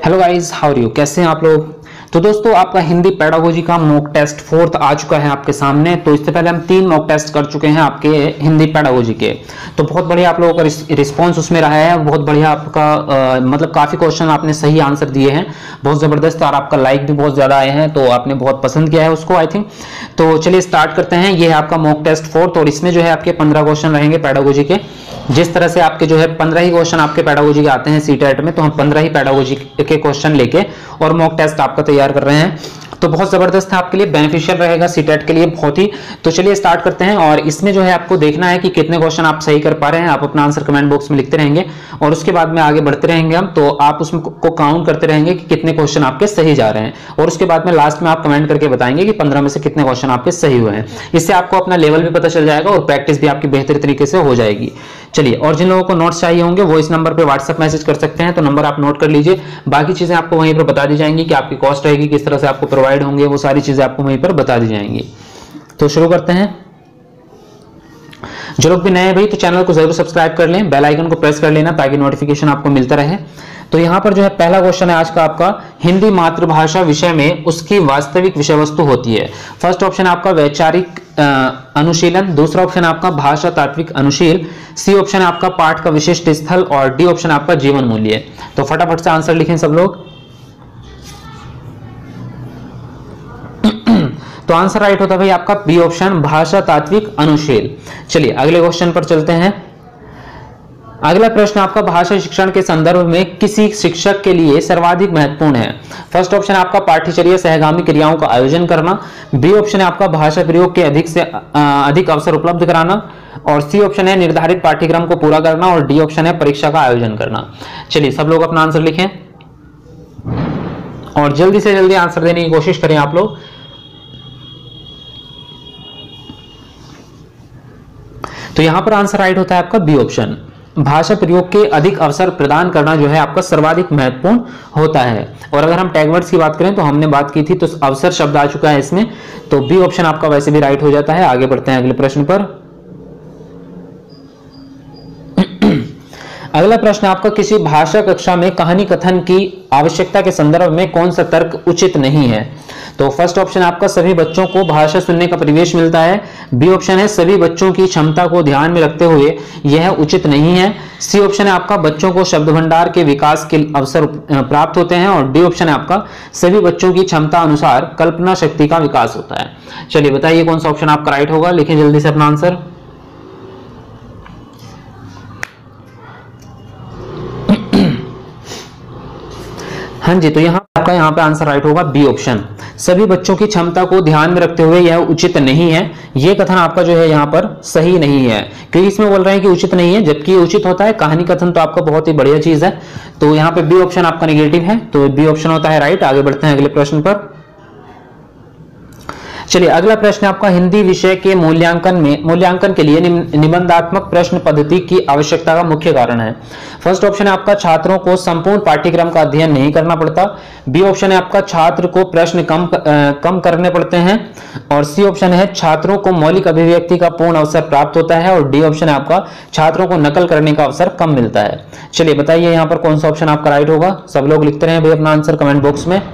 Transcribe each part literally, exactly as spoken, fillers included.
Hello guys, how are you? कैसे हैं आप लोग? तो दोस्तों, आपका हिंदी पेडागोजी का मॉक टेस्ट फोर्थ आ चुका है आपके सामने। तो इससे पहले हम तीन मॉक टेस्ट कर चुके हैं आपके हिंदी पेडागोजी के। तो बहुत बढ़िया आप लोगों का रिस्पांस उसमें रहा है। बहुत बढ़िया आपका आ, मतलब काफी क्वेश्चन आपने सही आंसर दिए हैं, बहुत जबरदस्त। और आपका लाइक भी बहुत ज्यादा आए हैं, तो आपने बहुत पसंद किया है उसको, आई थिंक। तो चलिए स्टार्ट करते हैं। ये है आपका मॉक टेस्ट फोर्थ, और इसमें जो है आपके पंद्रह क्वेश्चन रहेंगे पेडागोजी के। जिस तरह से आपके जो है पंद्रह ही क्वेश्चन आपके पेडागोजी के आते हैं सीटेट में, तो हम पंद्रह ही पेडागोजी के क्वेश्चन लेके और मॉक टेस्ट आपका तैयार कर रहे हैं। तो बहुत जबरदस्त है, आपके लिए बेनिफिशियल रहेगा सीटेट के लिए बहुत ही। तो चलिए स्टार्ट करते हैं। और इसमें जो है आपको देखना है कि कितने क्वेश्चन आप सही कर पा रहे हैं। आप अपना आंसर कमेंट बॉक्स में लिखते रहेंगे और उसके बाद में आगे बढ़ते रहेंगे हम। तो आप उसमें को काउंट करते रहेंगे कि कितने क्वेश्चन आपके सही जा रहे हैं, और उसके बाद में लास्ट में आप कमेंट करके बताएंगे कि पंद्रह में से कितने क्वेश्चन आपके सही हुए हैं। इससे आपको अपना लेवल भी पता चल जाएगा और प्रैक्टिस भी आपकी बेहतर तरीके से हो जाएगी। चलिए, और जिन लोगों को नोट्स चाहिए होंगे वो इस नंबर पे व्हाट्सएप मैसेज कर सकते हैं, तो नंबर आप नोट कर लीजिए। बाकी चीजें आपको वहीं पर बता दी जाएंगी कि आपकी कॉस्ट रहेगी, किस तरह से आपको प्रोवाइड होंगे, वो सारी चीजें आपको वहीं पर बता दी जाएंगी। तो शुरू करते हैं। जो लोग भी नए हैं भाई, तो चैनल को जरूर सब्सक्राइब कर लें, बेल आइकन को प्रेस कर लेना ताकि नोटिफिकेशन आपको मिलता रहे। तो यहां पर जो है पहला क्वेश्चन है आज का आपका, हिंदी मातृभाषा विषय में उसकी वास्तविक विषय वस्तु होती है। फर्स्ट ऑप्शन आपका वैचारिक अनुशीलन, दूसरा ऑप्शन आपका भाषा तात्विक अनुशील, सी ऑप्शन आपका पाठ का विशिष्ट स्थल, और डी ऑप्शन आपका जीवन मूल्य। तो फटाफट से आंसर लिखें सब लोग। तो आंसर राइट होता है भाई आपका बी ऑप्शन, भाषा तात्विक अनुशील। चलिए अगले क्वेश्चन पर चलते हैं। अगला प्रश्न आपका, भाषा शिक्षण के संदर्भ में किसी शिक्षक के लिए सर्वाधिक महत्वपूर्ण है। फर्स्ट ऑप्शन आपका पाठ्यचर्या सहगामी क्रियाओं का आयोजन करना, बी ऑप्शन है आपका भाषा प्रयोग के अधिक से अधिक अवसर उपलब्ध कराना, और सी ऑप्शन है निर्धारित पाठ्यक्रम को पूरा करना, और डी ऑप्शन है परीक्षा का आयोजन करना। चलिए सब लोग अपना आंसर लिखें और जल्दी से जल्दी आंसर देने की कोशिश करें आप लोग। तो यहां पर आंसर राइट होता है आपका बी ऑप्शन, भाषा प्रयोग के अधिक अवसर प्रदान करना जो है आपका सर्वाधिक महत्वपूर्ण होता है। और अगर हम टैग वर्ड्स की बात करें तो हमने बात की थी, तो अवसर शब्द आ चुका है इसमें, तो बी ऑप्शन आपका वैसे भी राइट हो जाता है। आगे बढ़ते हैं अगले प्रश्न पर। अगला प्रश्न आपका, किसी भाषा कक्षा में कहानी कथन की आवश्यकता के संदर्भ में कौन सा तर्क उचित नहीं है। तो फर्स्ट ऑप्शन आपका, सभी बच्चों को भाषा सुनने का परिवेश मिलता है, बी ऑप्शन है सभी बच्चों की क्षमता को ध्यान में रखते हुए यह उचित नहीं है, सी ऑप्शन है आपका बच्चों को शब्द भंडार के विकास के अवसर प्राप्त होते हैं, और डी ऑप्शन है आपका सभी बच्चों की क्षमता अनुसार कल्पना शक्ति का विकास होता है। चलिए बताइए कौन सा ऑप्शन आपका राइट होगा, लिखिए जल्दी से अपना आंसर। हाँ जी, तो यहाँ आपका यहाँ पे आंसर राइट होगा बी ऑप्शन, सभी बच्चों की क्षमता को ध्यान में रखते हुए यह उचित नहीं है। यह कथन आपका जो है यहाँ पर सही नहीं है, क्योंकि इसमें बोल रहे हैं कि उचित नहीं है, जबकि उचित होता है। कहानी कथन तो आपका बहुत ही बढ़िया चीज है। तो यहाँ पे बी ऑप्शन आपका नेगेटिव है, तो बी ऑप्शन होता है राइट। आगे बढ़ते हैं अगले प्रश्न पर। चलिए अगला प्रश्न आपका, हिंदी विषय के मूल्यांकन में मूल्यांकन के लिए निबंधात्मक प्रश्न पद्धति की आवश्यकता का मुख्य कारण है। फर्स्ट ऑप्शन है आपका, छात्रों को संपूर्ण पाठ्यक्रम का अध्ययन नहीं करना पड़ता, बी ऑप्शन है आपका छात्र को प्रश्न कम आ, कम करने पड़ते हैं, और सी ऑप्शन है छात्रों को मौलिक अभिव्यक्ति का पूर्ण अवसर प्राप्त होता है, और डी ऑप्शन है आपका छात्रों को नकल करने का अवसर कम मिलता है। चलिए बताइए यहाँ पर कौन सा ऑप्शन आपका राइट होगा। सब लोग लिखते रहे भाई अपना आंसर कमेंट बॉक्स में।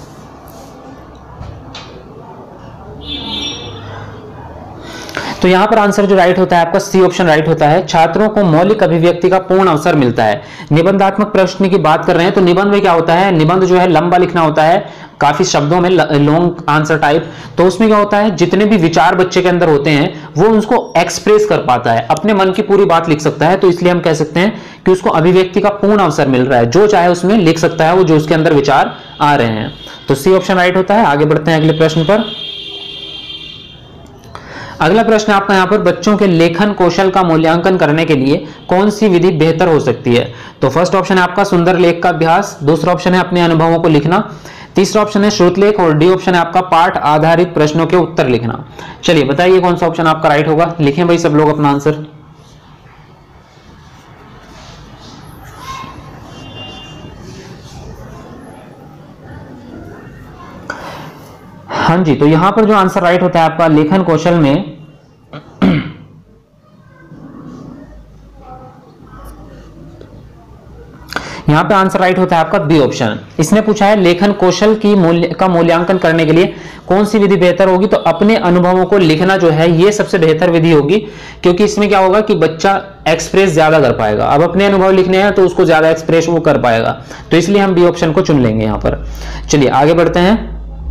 तो यहां पर आंसर जो राइट होता है आपका सी ऑप्शन राइट होता है, छात्रों को मौलिक अभिव्यक्ति का पूर्ण अवसर मिलता है। निबंधात्मक प्रश्न की बात कर रहे हैं, तो निबंध में क्या होता है, निबंध जो है लंबा लिखना होता है, काफी शब्दों में, लॉन्ग आंसर टाइप। तो उसमें क्या होता है, जितने भी विचार बच्चे के अंदर होते हैं वो उसको एक्सप्रेस कर पाता है, अपने मन की पूरी बात लिख सकता है। तो इसलिए हम कह सकते हैं कि उसको अभिव्यक्ति का पूर्ण अवसर मिल रहा है, जो चाहे उसमें लिख सकता है वो, जो उसके अंदर विचार आ रहे हैं। तो सी ऑप्शन राइट होता है। आगे बढ़ते हैं अगले प्रश्न पर। अगला प्रश्न आपका यहाँ पर, बच्चों के लेखन कौशल का मूल्यांकन करने के लिए कौन सी विधि बेहतर हो सकती है। तो फर्स्ट ऑप्शन है आपका सुंदर लेख का अभ्यास, दूसरा ऑप्शन है अपने अनुभवों को लिखना, तीसरा ऑप्शन है श्रुतलेख, और डी ऑप्शन है आपका पाठ आधारित प्रश्नों के उत्तर लिखना। चलिए बताइए कौन सा ऑप्शन आपका राइट होगा, लिखें भाई सब लोग अपना आंसर। हाँ जी, तो यहां पर जो आंसर राइट होता है आपका, लेखन कौशल में यहाँ पे आंसर राइट होता है आपका बी ऑप्शन। इसने पूछा है लेखन कौशल की मूल्य का मूल्यांकन करने के लिए कौन सी विधि बेहतर होगी, तो अपने अनुभवों को लिखना जो है ये सबसे बेहतर विधि होगी, क्योंकि इसमें क्या होगा कि बच्चा एक्सप्रेस ज्यादा कर पाएगा। अब अपने अनुभव लिखने हैं तो उसको ज्यादा एक्सप्रेस वो कर पाएगा, तो इसलिए हम बी ऑप्शन को चुन लेंगे यहाँ पर। चलिए आगे बढ़ते हैं।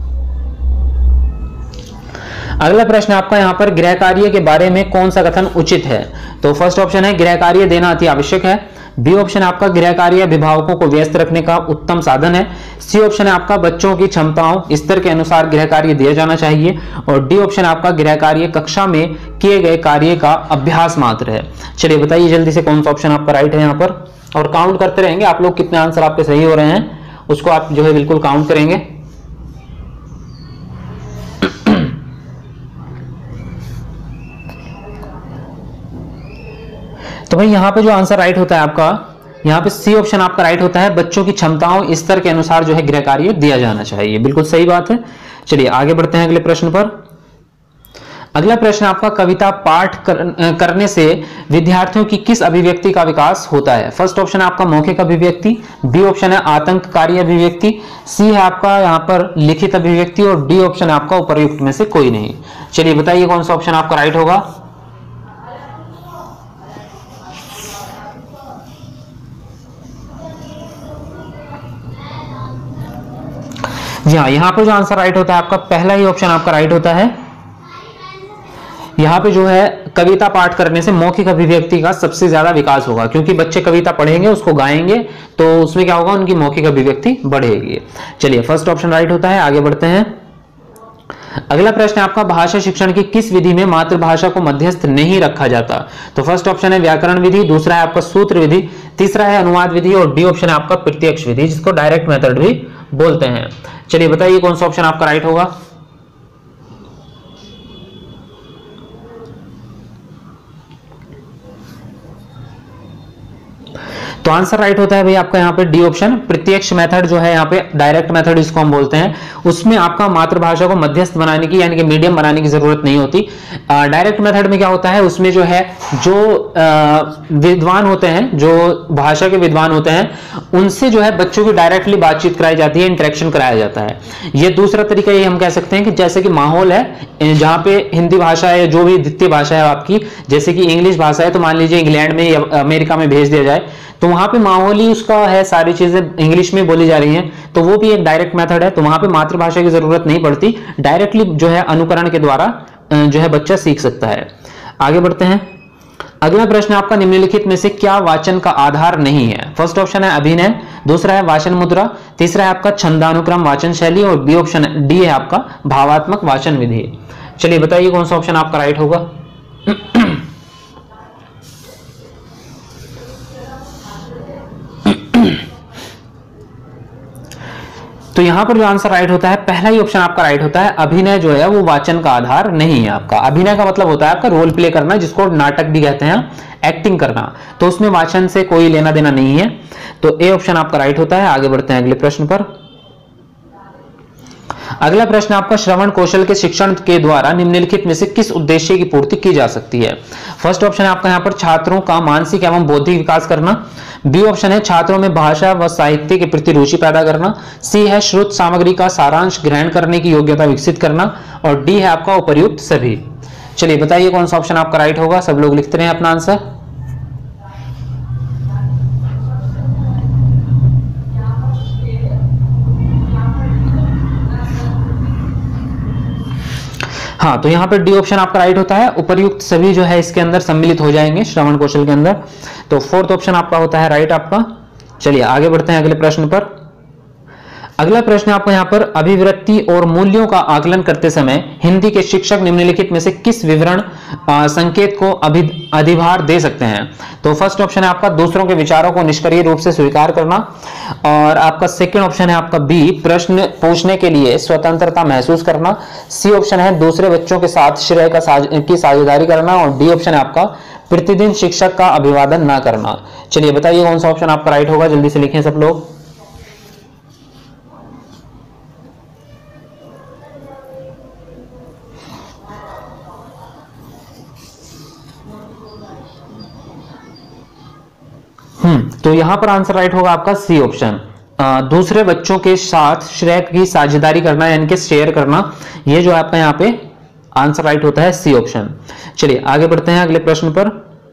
अगला प्रश्न आपका यहाँ पर गृह कार्य के बारे में कौन सा कथन उचित है, तो फर्स्ट ऑप्शन है गृह कार्य देना अति आवश्यक है। बी ऑप्शन है आपका गृह कार्य अभिभावकों को व्यस्त रखने का उत्तम साधन है। सी ऑप्शन है आपका बच्चों की क्षमताओं स्तर के अनुसार गृह कार्य दिया जाना चाहिए। और डी ऑप्शन आपका गृह कार्य कक्षा में किए गए कार्य का अभ्यास मात्र है। चलिए बताइए जल्दी से कौन सा ऑप्शन आपका राइट है यहाँ पर, और काउंट करते रहेंगे आप लोग कितने आंसर आपके सही हो रहे हैं, उसको आप जो है बिल्कुल काउंट करेंगे। तो भाई यहाँ पे जो आंसर राइट होता है आपका, यहाँ पे सी ऑप्शन आपका राइट होता है, बच्चों की क्षमताओं स्तर के अनुसार जो है गृह कार्य दिया जाना चाहिए। बिल्कुल सही बात है। चलिए आगे बढ़ते हैं अगले प्रश्न पर। अगला प्रश्न आपका कविता पाठ कर, करने से विद्यार्थियों की किस अभिव्यक्ति का विकास होता है। फर्स्ट ऑप्शन है आपका मौखिक अभिव्यक्ति, बी ऑप्शन है आतंककारी अभिव्यक्ति, सी है आपका यहाँ पर लिखित अभिव्यक्ति, और डी ऑप्शन है आपका उपर्युक्त में से कोई नहीं। चलिए बताइए कौन सा ऑप्शन आपका राइट होगा। जी हाँ, यहाँ पे जो आंसर राइट होता है आपका पहला ही ऑप्शन आपका राइट होता है। यहाँ पे जो है कविता पाठ करने से मौखिक अभिव्यक्ति का सबसे ज्यादा विकास होगा, क्योंकि बच्चे कविता पढ़ेंगे उसको गाएंगे तो उसमें क्या होगा, उनकी मौखिक अभिव्यक्ति बढ़ेगी। चलिए फर्स्ट ऑप्शन राइट होता है। आगे बढ़ते हैं। अगला प्रश्न आपका भाषा शिक्षण की किस विधि में मातृभाषा को मध्यस्थ नहीं रखा जाता, तो फर्स्ट ऑप्शन है व्याकरण विधि, दूसरा है आपका सूत्र विधि, तीसरा है अनुवाद विधि, और डी ऑप्शन है आपका प्रत्यक्ष विधि, जिसको डायरेक्ट मेथड भी बोलते हैं। चलिए बताइए कौन सा ऑप्शन आपका राइट होगा। तो आंसर राइट होता है भाई आपका यहाँ पे डी ऑप्शन, प्रत्यक्ष मेथड जो है यहाँ पे डायरेक्ट मेथड जिसको हम बोलते हैं, उसमें आपका मातृभाषा को मध्यस्थ बनाने की यानी कि मीडियम बनाने की जरूरत नहीं होती। डायरेक्ट मेथड में क्या होता है, उसमें जो है जो विद्वान होते हैं, जो भाषा के विद्वान होते हैं, उनसे जो है बच्चों की डायरेक्टली बातचीत कराई जाती है, इंटरेक्शन कराया जाता है। ये दूसरा तरीका ये हम कह सकते हैं कि जैसे कि माहौल है जहाँ पे हिंदी भाषा है, जो भी द्वितीय भाषा है आपकी, जैसे कि इंग्लिश भाषा है, तो मान लीजिए इंग्लैंड में या अमेरिका में भेज दिया जाए, तो वहां पे माहौल ही उसका है, सारी चीजें इंग्लिश में बोली जा रही हैं, तो वो भी एक डायरेक्ट मेथड है। तो वहां पे मातृभाषा की जरूरत नहीं पड़ती, डायरेक्टली जो है अनुकरण के द्वारा जो है बच्चा सीख सकता है। आगे बढ़ते हैं। अगला प्रश्न आपका निम्नलिखित में से क्या वाचन का आधार नहीं है। फर्स्ट ऑप्शन है अभिनय, दूसरा है वाचन मुद्रा, तीसरा है आपका छंदानुक्रम वाचन शैली, और बी ऑप्शन डी है आपका भावात्मक वाचन विधि। चलिए बताइए कौन सा ऑप्शन आपका राइट होगा। तो यहां पर जो आंसर राइट होता है पहला ही ऑप्शन आपका राइट होता है, अभिनय जो है वो वाचन का आधार नहीं है आपका। अभिनय का मतलब होता है आपका रोल प्ले करना, जिसको नाटक भी कहते हैं, एक्टिंग करना, तो उसमें वाचन से कोई लेना देना नहीं है। तो ए ऑप्शन आपका राइट होता है। आगे बढ़ते हैं अगले प्रश्न पर। अगला प्रश्न आपका श्रवण कौशल के शिक्षण के द्वारा निम्नलिखित में से किस उद्देश्य की पूर्ति की जा सकती है। फर्स्ट ऑप्शन है आपका यहाँ पर छात्रों का मानसिक एवं बौद्धिक विकास करना, बी ऑप्शन है छात्रों में भाषा व साहित्य के प्रति रुचि पैदा करना, सी है श्रुत सामग्री का सारांश ग्रहण करने की योग्यता विकसित करना, और डी है आपका उपर्युक्त सभी। चलिए बताइए कौन सा ऑप्शन आपका राइट होगा। सब लोग लिखते रहे अपना आंसर। हाँ, तो यहाँ पर डी ऑप्शन आपका राइट होता है, उपर्युक्त सभी जो है इसके अंदर सम्मिलित हो जाएंगे श्रवण कौशल के अंदर। तो फोर्थ ऑप्शन आपका होता है राइट आपका। चलिए आगे बढ़ते हैं अगले प्रश्न पर। अगला प्रश्न आपको यहाँ पर अभिवृत्ति और मूल्यों का आकलन करते समय हिंदी के शिक्षक निम्नलिखित में से किस विवरण संकेत को अधिभार दे सकते हैं। तो फर्स्ट ऑप्शन है आपका दूसरों के विचारों को निष्क्रिय रूप से स्वीकार करना, और आपका सेकंड ऑप्शन है आपका बी प्रश्न पूछने के लिए स्वतंत्रता महसूस करना, सी ऑप्शन है दूसरे बच्चों के साथ श्रेय का साझ, की साझेदारी करना, और डी ऑप्शन है आपका प्रतिदिन शिक्षक का अभिवादन न करना। चलिए बताइए कौन सा ऑप्शन आपका राइट होगा, जल्दी से लिखें सब लोग। हम्म तो यहां पर आंसर राइट होगा आपका सी ऑप्शन। दूसरे बच्चों के साथ श्रेय की साझेदारी करना यानी कि शेयर करना, ये जो आपका यहाँ पे आंसर राइट होता है सी ऑप्शन। चलिए आगे बढ़ते हैं अगले प्रश्न पर।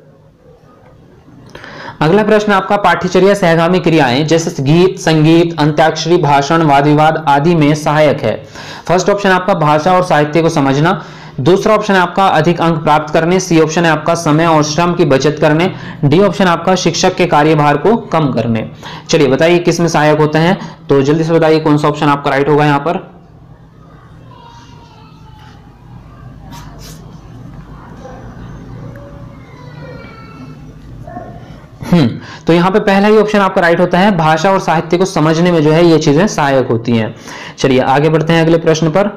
अगला प्रश्न आपका पाठ्यचर्या सहगामी क्रियाएं जैसे गीत, संगीत, अंत्याक्षरी, भाषण, वाद विवाद आदि में सहायक है। फर्स्ट ऑप्शन है आपका भाषा और साहित्य को समझना, दूसरा ऑप्शन है आपका अधिक अंक प्राप्त करने, सी ऑप्शन है आपका समय और श्रम की बचत करने, डी ऑप्शन आपका शिक्षक के कार्यभार को कम करने। चलिए बताइए किस में सहायक होते हैं, तो जल्दी से बताइए कौन सा ऑप्शन आपका राइट होगा यहाँ पर। हम्म तो यहाँ पे पहला ही ऑप्शन आपका राइट होता है, भाषा और साहित्य को समझने में जो है ये चीजें सहायक होती हैं। चलिए आगे बढ़ते हैं अगले प्रश्न पर।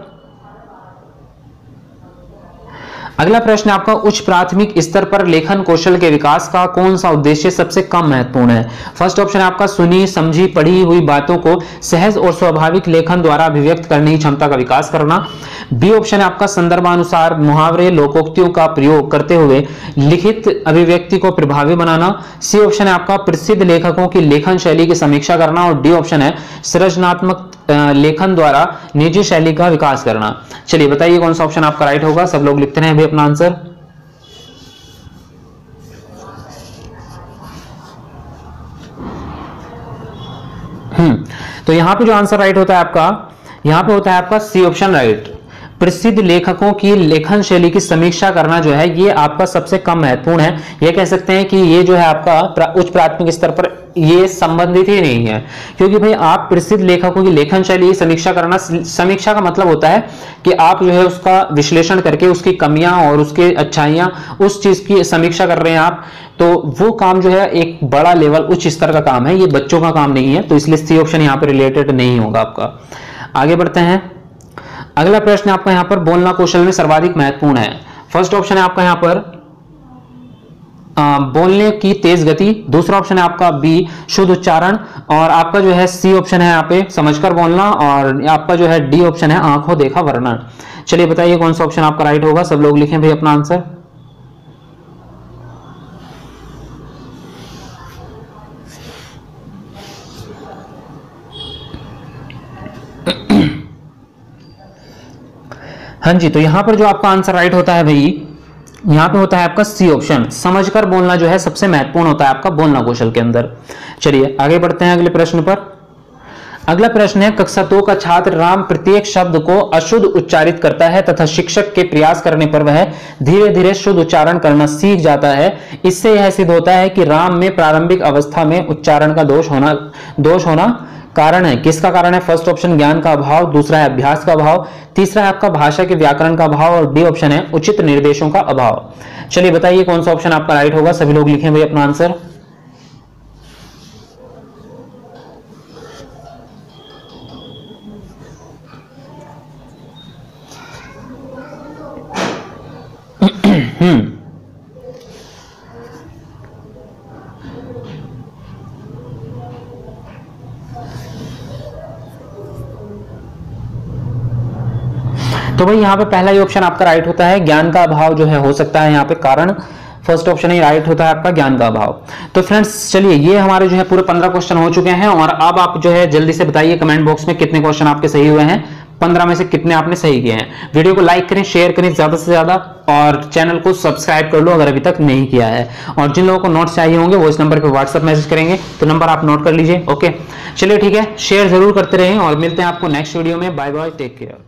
अगला प्रश्न आपका उच्च प्राथमिक स्तर पर लेखन कौशल के विकास का कौन सा उद्देश्य सबसे कम महत्वपूर्ण है। फर्स्ट ऑप्शन है आपका सुनी समझी पढ़ी हुई बातों को सहज और स्वाभाविक लेखन द्वारा अभिव्यक्त करने की क्षमता का विकास करना, बी ऑप्शन है आपका संदर्भानुसार मुहावरे लोकोक्तियों का प्रयोग करते हुए लिखित अभिव्यक्ति को प्रभावी बनाना, सी ऑप्शन है आपका प्रसिद्ध लेखकों की लेखन शैली की समीक्षा करना, और डी ऑप्शन है सृजनात्मक लेखन द्वारा निजी शैली का विकास करना। चलिए बताइए कौन सा ऑप्शन आपका राइट होगा, सब लोग लिखते हैं अभी अपना आंसर। हम्म तो यहां पे जो आंसर राइट होता है आपका, यहां पे होता है आपका सी ऑप्शन राइट। प्रसिद्ध लेखकों की लेखन शैली की समीक्षा करना जो है ये आपका सबसे कम महत्वपूर्ण है। ये कह सकते हैं कि ये जो है आपका उच्च प्राथमिक स्तर पर ये संबंधित ही नहीं है, क्योंकि भाई आप प्रसिद्ध लेखकों की लेखन शैली की समीक्षा करना, समीक्षा का मतलब होता है कि आप जो है उसका विश्लेषण करके उसकी कमियां और उसकी अच्छाइयां उस चीज की समीक्षा कर रहे हैं आप, तो वो काम जो है एक बड़ा लेवल उच्च स्तर का काम है, ये बच्चों का काम नहीं है, तो इसलिए सी ऑप्शन यहाँ पर रिलेटेड नहीं होगा आपका। आगे बढ़ते हैं। अगला प्रश्न आपका यहाँ पर बोलना कौशल में सर्वाधिक महत्वपूर्ण है। फर्स्ट ऑप्शन है आपका यहाँ पर आ, बोलने की तेज गति, दूसरा ऑप्शन है आपका बी शुद्ध उच्चारण, और आपका जो है सी ऑप्शन है यहाँ पे समझकर बोलना, और आपका जो है डी ऑप्शन है आंखों देखा वर्णन। चलिए बताइए कौन सा ऑप्शन आपका राइट होगा, सब लोग लिखें भाई अपना आंसर। हाँ जी, तो यहां पर जो आपका आंसर राइट होता है भाई, यहां पे होता है आपका सी ऑप्शन, समझकर बोलना जो है सबसे महत्वपूर्ण होता है आपका बोलना कौशल के अंदर। चलिए आगे बढ़ते हैं अगले प्रश्न पर। अगला प्रश्न है कक्षा दो का छात्र राम प्रत्येक शब्द को अशुद्ध उच्चारित करता है तथा शिक्षक के प्रयास करने पर वह धीरे धीरे शुद्ध उच्चारण करना सीख जाता है। इससे यह सिद्ध होता है कि राम में प्रारंभिक अवस्था में उच्चारण का दोष होना दोष होना कारण है। किसका कारण है? फर्स्ट ऑप्शन ज्ञान का अभाव, दूसरा है अभ्यास का अभाव, तीसरा है आपका भाषा के व्याकरण का अभाव, और डी ऑप्शन है उचित निर्देशों का अभाव। चलिए बताइए कौन सा ऑप्शन आपका राइट होगा, सभी लोग लिखें भाई अपना आंसर। हम्म तो भाई यहाँ पे पहला ही ऑप्शन आपका राइट होता है, ज्ञान का अभाव जो है हो सकता है यहाँ पे कारण। फर्स्ट ऑप्शन ही राइट होता है आपका ज्ञान का अभाव। तो फ्रेंड्स चलिए ये हमारे जो है पूरे पंद्रह क्वेश्चन हो चुके हैं, और अब आप जो है जल्दी से बताइए कमेंट बॉक्स में कितने क्वेश्चन आपके सही हुए हैं, पंद्रह में से कितने आपने सही किए हैं। वीडियो को लाइक करें, शेयर करें ज्यादा से ज्यादा, और चैनल को सब्सक्राइब कर लो अगर अभी तक नहीं किया है। और जिन लोगों को नोट्स चाहिए होंगे वो इस नंबर पे व्हाट्सएप मैसेज करेंगे, तो नंबर आप नोट कर लीजिए। ओके चलिए ठीक है, शेयर जरूर करते रहें, और मिलते हैं आपको नेक्स्ट वीडियो में। Bye bye, take care.